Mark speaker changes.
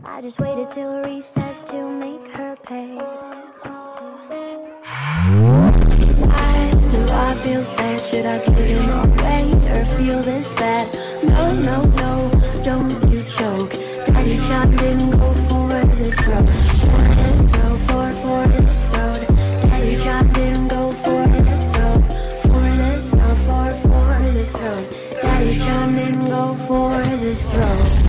Speaker 1: I just waited till recess to make her pay. Do I feel sad? Should I give it away or feel this bad? No, no, no, don't you choke. Daddy John didn't go for the throat. For the throat, for the throat. Daddy John didn't go for the throat. For the throat, for the throat. Daddy John didn't go for the throat.